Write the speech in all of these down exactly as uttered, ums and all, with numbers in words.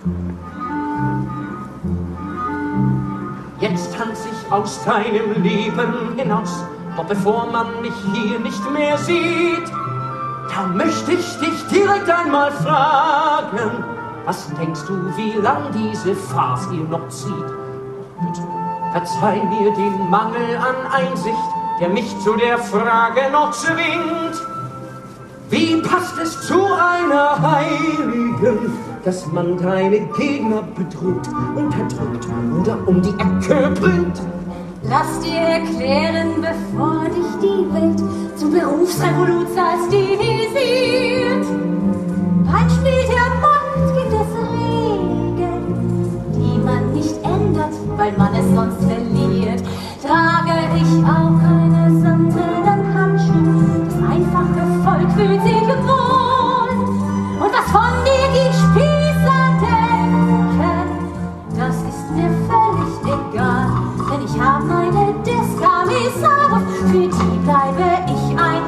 Jetzt tanz ich aus deinem Leben hinaus, doch bevor man mich hier nicht mehr sieht, da möchte ich dich direkt einmal fragen, was denkst du, wie lang diese Farce hier noch zieht? Bitte, verzeih mir den Mangel an Einsicht, der mich zu der Frage noch zwingt. Wie passt es zu einer Heiligen, dass man deine Gegner bedroht, unterdrückt oder um die Ecke bringt? Lass dir erklären, bevor dich die Welt zum Berufsrevoluzer stilisiert. Beim Spiel der Macht gibt es Regeln, die man nicht ändert, weil man es sonst verliert. Trage ich auch keine samtenen Handschuhe, das einfache Volk fühlt sich wohl. Und was von dir die Spießer denken, das ist mir völlig egal, denn ich habe meine Descamisare, für die bleibe ich ein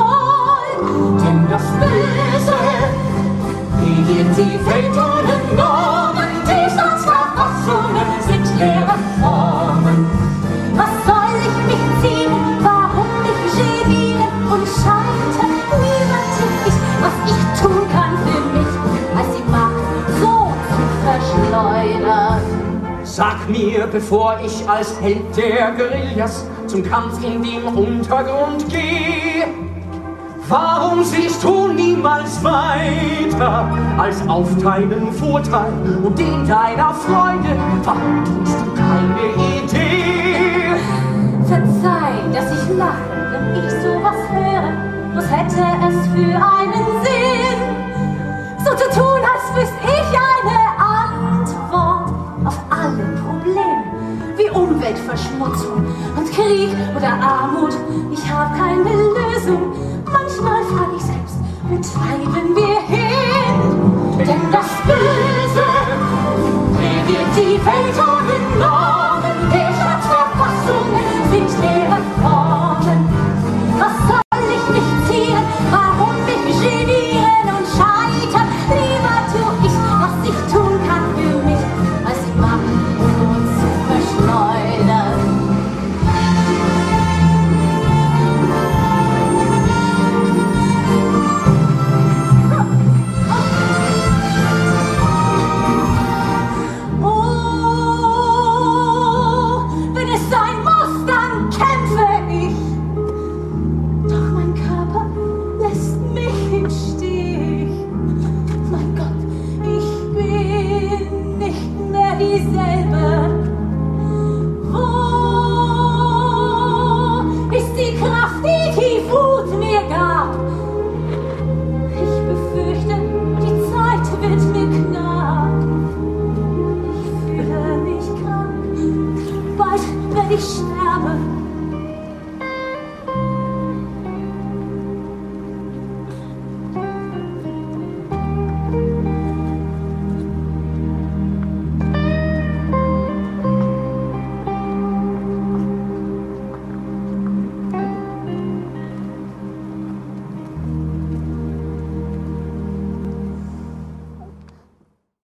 Idol. Denn das Böse regiert die Welt ohne Normen, die Staatsverfassungen sind leere Formen. Was soll ich mich ziehen, warum mich genieren und scheitern? Niemand ich, was ich tun kann für mich, als die Macht so zu verschleudern. Sag mir, bevor ich als Held der Guerillas zum Kampf in den Untergrund gehe, warum siehst du niemals weiter als auf deinen Vorteil und den deiner Freunde? Warum tust du keine Idee? Verzeih, dass ich lache, wenn ich sowas höre, was hätte es für einen Sinn, so zu tun, als wüsste ich eine Antwort auf alle Probleme, wie Umweltverschmutzung und Krieg oder